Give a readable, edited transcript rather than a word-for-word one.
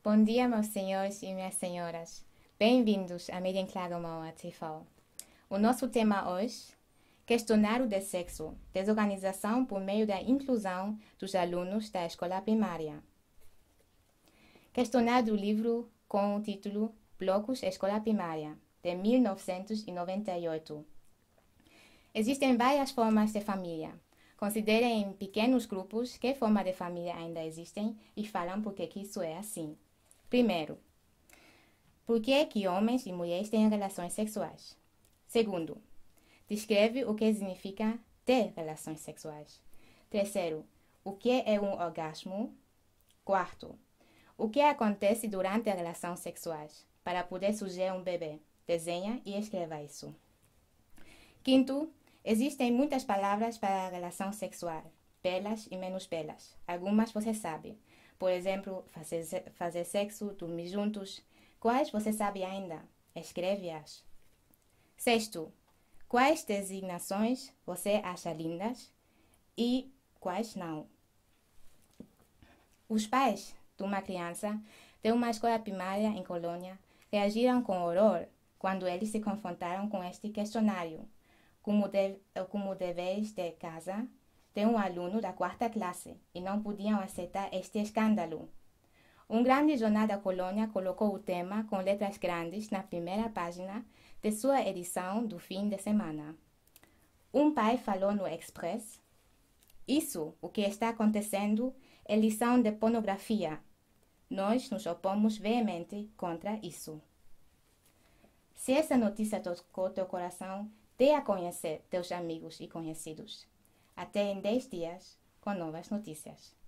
Bom dia, meus senhores e minhas senhoras. Bem-vindos à Mídia em Claro Moa TV. O nosso tema hoje, questionário de sexo, desorganização por meio da inclusão dos alunos da escola primária. Questionário do livro com o título Blocos Escola Primária, de 1998. Existem várias formas de família. Considerem em pequenos grupos que forma de família ainda existem e falam por que isso é assim. Primeiro, por que homens e mulheres têm relações sexuais? Segundo, descreve o que significa ter relações sexuais. Terceiro, o que é um orgasmo? Quarto, o que acontece durante as relações sexuais? Para poder surgir um bebê, desenha e escreva isso. Quinto, existem muitas palavras para a relação sexual, belas e menos belas. Algumas você sabe. Por exemplo, fazer sexo, dormir juntos. Quais você sabe ainda? Escreve-as. Sexto, quais designações você acha lindas e quais não? Os pais de uma criança de uma escola primária em Colônia reagiram com horror quando eles se confrontaram com este questionário, como deveres de casa de um aluno da quarta classe, e não podiam aceitar este escândalo. Um grande jornal da Colônia colocou o tema com letras grandes na primeira página de sua edição do fim de semana. Um pai falou no Express: "Isso, o que está acontecendo, é lição de pornografia. Nós nos opomos veemente contra isso." Se essa notícia tocou teu coração, dê a conhecer teus amigos e conhecidos. Até em 10 dias, com novas notícias.